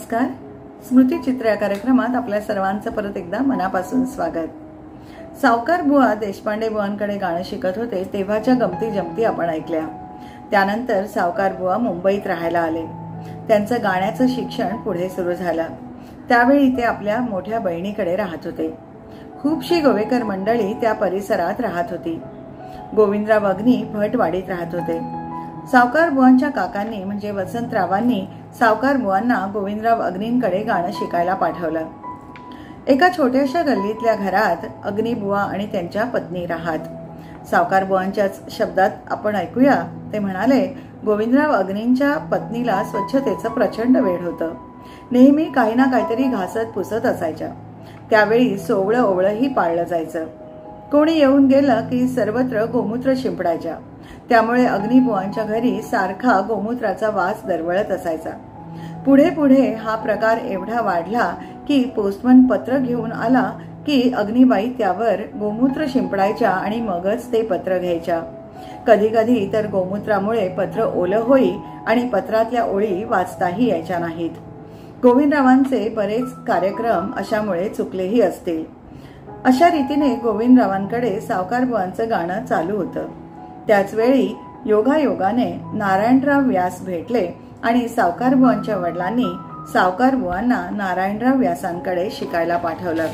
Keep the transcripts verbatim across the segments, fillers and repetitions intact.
नमस्कार. स्मृतिचित्र या कार्यक्रमात आपल्या सर्वांचं परत एकदा मनापासून स्वागत. सावकार बुवा देशपांडे बुवांकडे गाणं शिकत होते तेव्हाच्या गमती जमती आपण ऐकल्या. त्यानंतर सावकार बुवा मुंबईत राहायला आले. त्यांचं गाण्याचं शिक्षण पुढे सुरू झालं. त्यावेळी ते आपल्या मोठ्या बहिणीकडे राहत होते. खूपशी गोवेकर मंडळी त्या परिसरात राहत होती. गोविंदराव अग्नी भटवाडीत राहत होते. सावकार बुवांच्या काकांनी म्हणजे वसंतरावांनी सावकार बुवांना गोविंदराव अग्नींकडे गाणं शिकायला पाठवलं. एका छोट्याशा गल्लीतल्या घरात अग्नी बुवा आणि त्यांच्या पत्नी राहत. सावकार बुवांच्याच शब्दात आपण ऐकूया. ते म्हणाले, गोविंदराव अग्नींच्या पत्नीला स्वच्छतेचं प्रचंड वेड होतं. नेहमी काही ना काहीतरी घासत पुसत असायच्या. त्यावेळी सोवळं ओवळंही पाळलं जायचं. कोणी येऊन गेलं की सर्वत्र गोमूत्र शिंपडायच्या. त्यामुळे अग्निबुवांच्या घरी सारखा गोमूत्राचा वास दरवळत असायचा. पुढे पुढे हा प्रकार एवढा वाढला की पोस्टमन पत्र घेऊन आला की अग्निबाई त्यावर गोमूत्र शिंपडायच्या आणि मगच ते पत्र घ्यायच्या. कधी कधी तर गोमूत्रामुळे पत्र ओलं होई आणि पत्रातल्या ओळी वाचताही यायच्या नाहीत. गोविंदरावांचे बरेच कार्यक्रम अशामुळे चुकलेही असतील. अशा रीतीने गोविंदरावांकडे सावकार बुवांचं गाणं चालू होतं. त्याचवेळी योगायोगाने नारायणराव व्यास भेटले आणि सावकार बुवांच्या वडिलांनी सावकार बुवांना नारायणराव व्यासांकडे शिकायला पाठवलं.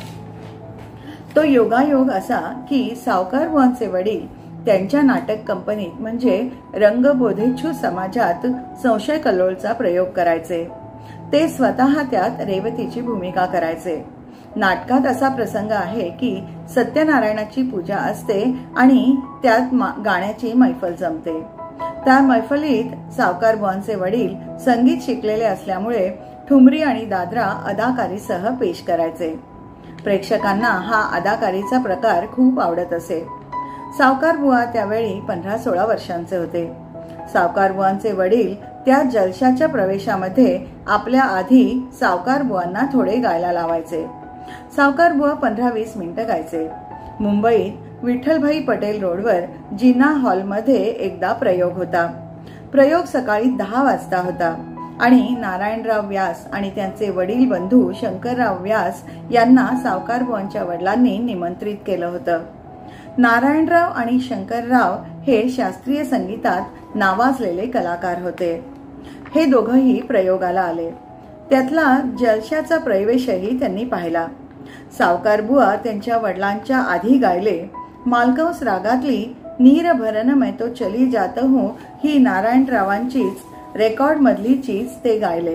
तो योगायोग असा की सावकार बुवांचे वडील त्यांच्या नाटक कंपनीत म्हणजे रंगबोधेच्छू समाजात संशय कल्लोळचा प्रयोग करायचे. ते स्वतः त्यात रेवतीची भूमिका करायचे. नाटकात असा प्रसंग आहे की सत्यनारायणाची पूजा असते आणि त्यात गाण्याची मैफल जमते. त्या मैफलीत सावकार बुवांचे वडील संगीत शिकलेले असल्यामुळे ठुमरी आणि दादरा अदाकारीसह पेश करायचे. प्रेक्षकांना हा अदाकारीचा प्रकार खूप आवडत असे. सावकार बुवा त्यावेळी पंधरा सोळा वर्षांचे होते. सावकार बुवांचे वडील त्या जलशाच्या प्रवेशामध्ये आपल्या आधी सावकार बुवांना थोडे गायला लावायचे. सावकार बुवा पंधरा वीस मिनिटं गायचे. मुंबईत विठ्ठलभाई पटेल रोडवर जिना हॉलमध्ये एकदा प्रयोग होता. प्रयोग सकाळी दहा वाजता होता आणि नारायणराव व्यास आणि त्यांचे वडील बंधू शंकरराव व्यास यांना सावकार बुवांच्या वडिलांनी निमंत्रित केलं होतं. नारायणराव आणि शंकरराव हे शास्त्रीय संगीतात नावाजलेले कलाकार होते. हे दोघंही प्रयोगाला आले. त्यातला जलशाचा प्रवेशही त्यांनी पाहिला. सावकार बुवा त्यांच्या वडिलांच्या आधी गायले. मालकंस रागातली नीर भरन मैं तो चली जात हूं ही नारायणरावांचीच रेकॉर्ड मधली चीज ते गायले.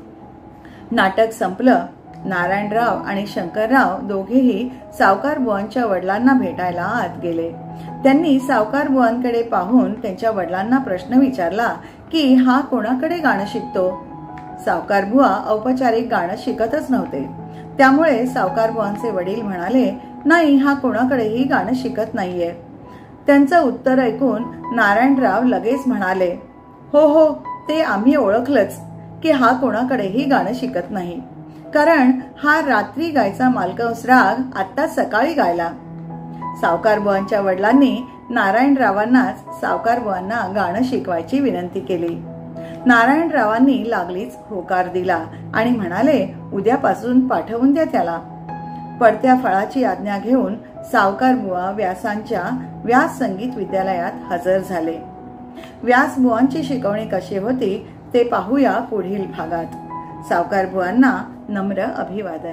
नाटक संपलं. नारायणराव आणि शंकरराव दोघेही सावकार बुवांच्या वडिलांना भेटायला आत गेले. त्यांनी सावकार बुवांकडे पाहून त्यांच्या वडिलांना प्रश्न विचारला की हा कोणाकडे गाणं शिकतो. सावकार बुवा औपचारिक गाणं शिकतच नव्हते. त्यामुळे सावकार बुवांचे वडील म्हणाले, नाही, हा कोणाकडेही गाणं शिकत नाहीये. त्यांचं उत्तर ऐकून नारायणराव लगेच म्हणाले, हो हो, ते आम्ही ओळखलंच की हा कोणाकडेही गाणं शिकत नाही, कारण हा रात्री गायचा मालकंस राग आता सकाळी गायला. सावकार बुवांच्या वडिलांनी नारायणरावांनाच सावकार बुवांना गाणं शिकवायची विनंती केली. नारायणरावांनी लागलीच होकार दिला आणि म्हणाले, उद्यापासून पाठवून द्या त्याला. पडत्या फळाची आज्ञा घेऊन सावकार बुवा व्यासांच्या व्यास संगीत विद्यालयात हजर झाले. व्यास बुवांची शिकवणी कशी होती ते पाहूया पुढील भागात. सावकार बुवांना नम्र अभिवादन.